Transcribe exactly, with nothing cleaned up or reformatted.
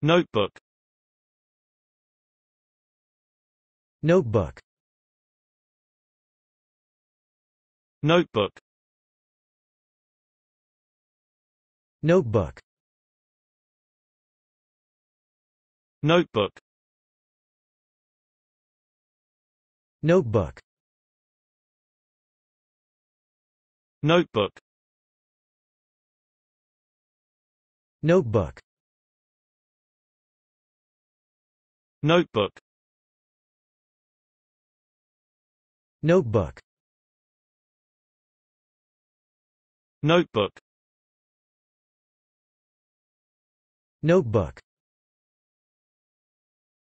Notebook. Notebook. Notebook. Notebook. Notebook. Notebook. Notebook. Notebook. Notebook. Notebook. Notebook. Notebook.